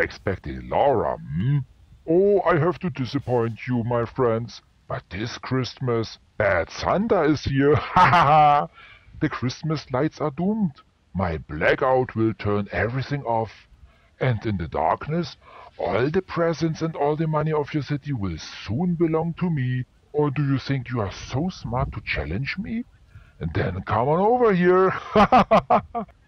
expecting Laura, hmm? Oh, I have to disappoint you, my friends. But this Christmas, Bad Santa is here. Ha ha ha! The Christmas lights are doomed. My blackout will turn everything off. And in the darkness, all the presents and all the money of your city will soon belong to me. Or do you think you are so smart to challenge me? And then come on over here.